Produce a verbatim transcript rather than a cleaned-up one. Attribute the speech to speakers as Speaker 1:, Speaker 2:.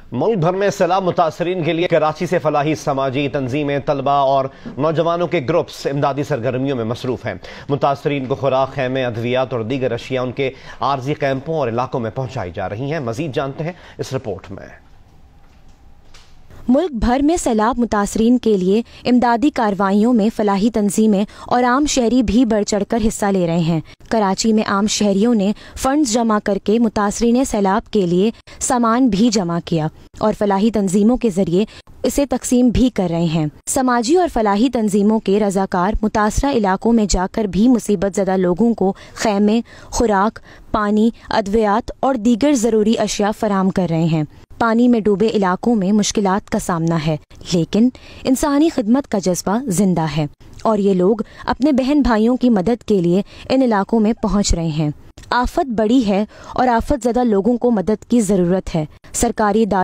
Speaker 1: ملک بھر میں سیلاب متاثرین کے لیے کراچی سے فلاحی سماجی تنظیمیں، طلبہ اور نوجوانوں کے گروپس امدادی سرگرمیوں میں مصروف ہیں۔ متاثرین کو خوراک، خیمے، ادویات اور دیگر اشیاء ان کے عارضی کیمپوں اور علاقوں میں پہنچائی جا رہی ہیں۔ مزید جانتے ہیں اس رپورٹ میں۔
Speaker 2: ملک بھر میں سیلاب متاثرین کے لیے امدادی کارروائیوں میں فلاحی تنظیمیں اور عام شہری بھی بڑھ چڑھ کر حصہ لے رہے ہیں۔ کراچی میں عام شہریوں نے فنڈز جمع کر کے متاثرین سیلاب کے لیے سامان بھی جمع کیا اور فلاحی تنظیموں کے ذریعے اسے تقسیم بھی کر رہے ہیں۔ سماجی اور فلاحی تنظیموں کے رضاکار متاثرہ علاقوں میں جا کر بھی مصیبت زدہ لوگوں کو خیمے، خوراک، پانی، ادویات اور دیگر ضروری اشیاء فراہم کر رہے ہیں۔ پانی میں ڈوبے علاقوں میں مشکلات کا سامنا ہے، لیکن انسانی خدمت کا جذبہ زندہ ہے اور یہ لوگ اپنے بہن بھائیوں کی مدد کے لیے ان علاقوں میں پہنچ رہے ہیں۔ آفت بڑی ہے اور آفت زدہ لوگوں کو مدد کی ضرورت ہے۔ سرکاری